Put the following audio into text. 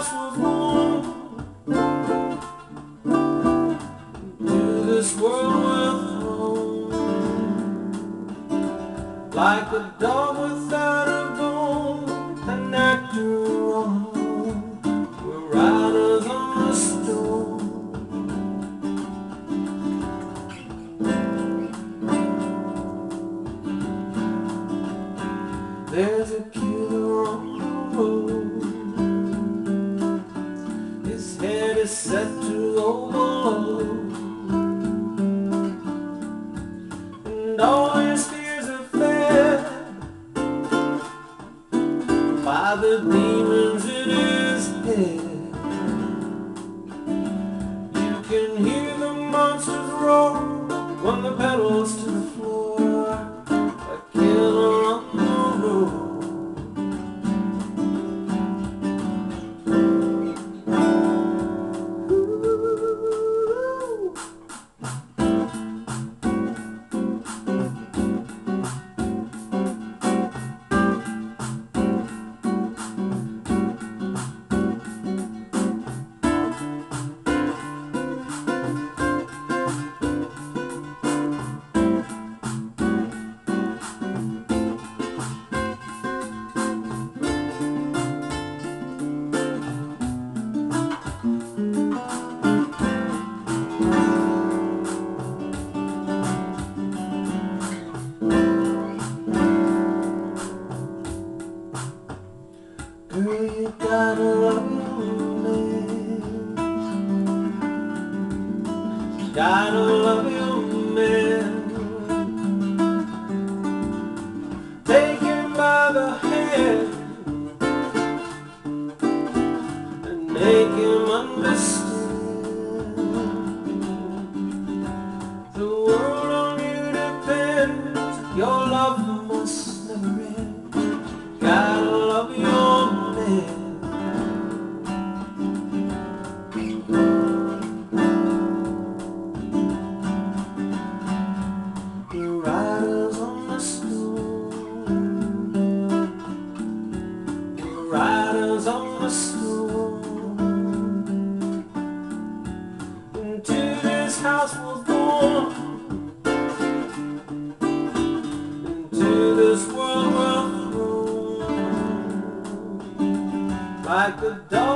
house was born, to this world we're thrown, like a dog without a bone, an actor on the moon. We're riders on the storm. There's a killer on the road, his head is set to overload, and all his fears are fed by the demons in his head. You can hear the monsters roar when the pedals to the floor. A killer on the road. Girl, you gotta love your man. You gotta love your man. Take him by the hand and make him understand. The world on you depends. Your love must never end. You gotta love your man. We're riders on the storm. We're riders on the storm. Into this house was born, into this world we're thrown, like a dog